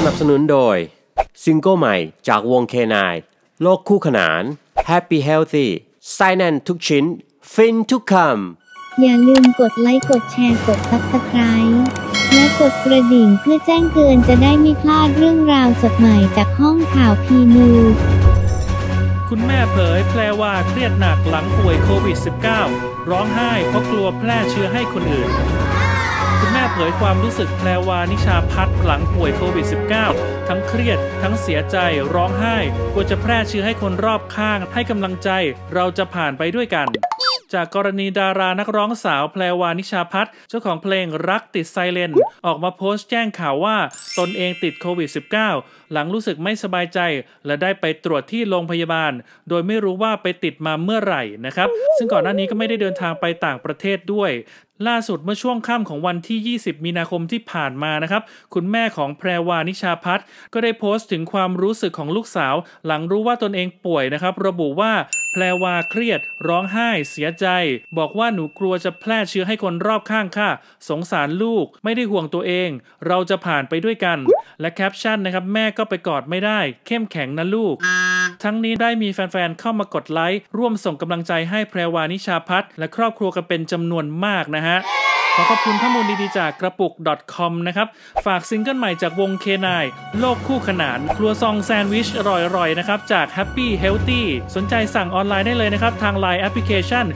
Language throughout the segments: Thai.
นับสนุนโดยซิงเกิลใหม่จากวง K9 โลกคู่ขนาน Happy Healthy ไส้แน่นทุกชิ้นฟินทุกคำอย่าลืมกดไลค์กดแชร์กด Subscribe และกดกระดิ่งเพื่อแจ้งเตือนจะได้ไม่พลาดเรื่องราวสดใหม่จากห้องข่าวพีนิวส์คุณแม่เผยแพรวาเครียดหนักหลังป่วยโควิด -19 ร้องไห้เพราะกลัวแพร่เชื้อให้คนอื่นคุณแม่เผยความรู้สึกแพรวานิชาพัฒน์หลังป่วยโควิด -19 ทั้งเครียดทั้งเสียใจร้องไห้กลัวจะแพร่เชื้อให้คนรอบข้างให้กำลังใจเราจะผ่านไปด้วยกันจากกรณีดารานักร้องสาวแพรวานิชาพัฒน์เจ้าของเพลงรักติดไซเลนออกมาโพสต์แจ้งข่าวว่าตนเองติดโควิด -19 หลังรู้สึกไม่สบายใจและได้ไปตรวจที่โรงพยาบาลโดยไม่รู้ว่าไปติดมาเมื่อไหร่นะครับซึ่งก่อนหน้านี้ก็ไม่ได้เดินทางไปต่างประเทศด้วยล่าสุดเมื่อช่วงค่ำของวันที่20มีนาคมที่ผ่านมานะครับคุณแม่ของแพรวานิชาพัฒน์ก็ได้โพสต์ถึงความรู้สึกของลูกสาวหลังรู้ว่าตนเองป่วยนะครับระบุว่าแพรวาเครียดร้องไห้เสียใจบอกว่าหนูกลัวจะแพร่เชื้อให้คนรอบข้างค่ะสงสารลูกไม่ได้ห่วงตัวเองเราจะผ่านไปด้วยกันและแคปชั่นนะครับแม่ก็ไปกอดไม่ได้เข้มแข็งนะลูกทั้งนี้ได้มีแฟนๆเข้ามากดไลค์ร่วมส่งกำลังใจให้แพรวานิชาพัฒน์และครอบครัวกันเป็นจำนวนมากนะฮะขอขอบคุณข้อมูลดีๆจากกระปุก .com นะครับฝากซิงเกิลใหม่จากวง K9 โลกคู่ขนานครัวซองแซนด์วิชอร่อยๆนะครับจาก Happy Healthy สนใจสั่งออนไลน์ได้เลยนะครับทาง LINE แอปพลิเคชัน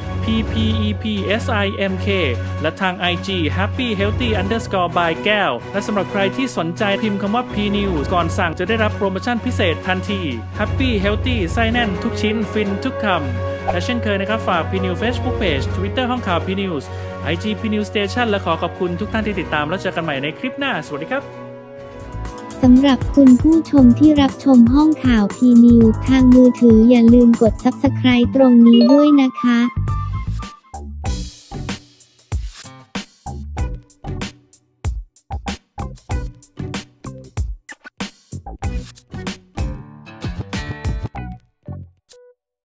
PPEPSIMK และทาง IG Happy Healthy _ by แก้วและสำหรับใครที่สนใจพิมพ์คำว่า PNews ก่อนสั่งจะได้รับโปรโมชั่นพิเศษทันที Happy Healthy ไส้แน่นทุกชิ้นฟินทุกคำและเช่นเคยนะครับฝาก PNews Facebook Page Twitter ห้องข่าว PNews IG PNews Station และขอขอบคุณทุกท่านที่ติดตามแล้วเจอกันใหม่ในคลิปหน้าสวัสดีครับสำหรับคุณผู้ชมที่รับชมห้องข่าวพีนิวส์ทางมือถืออย่าลืมกด Subscribe ตรงนี้ด้วยนะคะ